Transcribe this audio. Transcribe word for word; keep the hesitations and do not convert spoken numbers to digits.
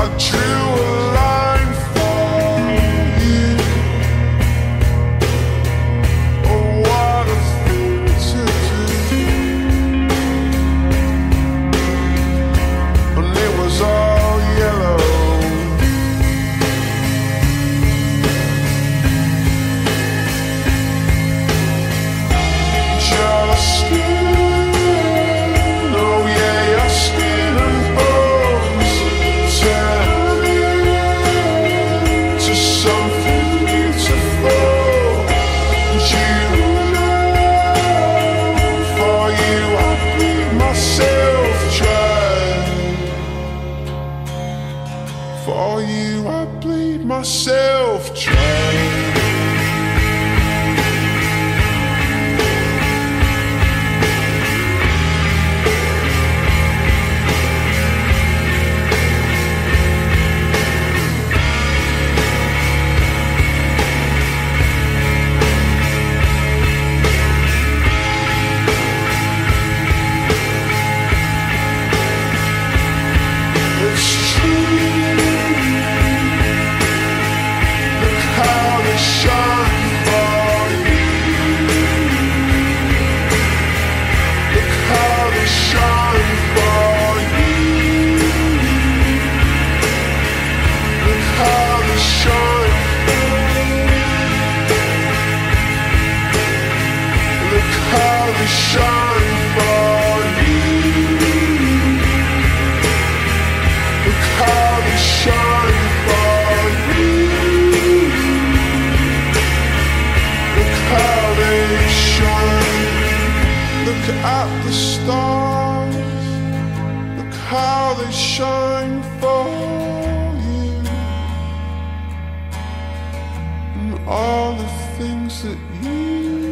I drew a line for you. Oh, what a thing to do. And it was all yellow. Your skin, oh yeah, your skin and bones turn into something beautiful. And you know, for you I bleed myself dry. For you I bleed myself dry. Shine for you. Look how they shine for you. Look how they shine. Look at the stars. Look how they shine for you. And all the things that you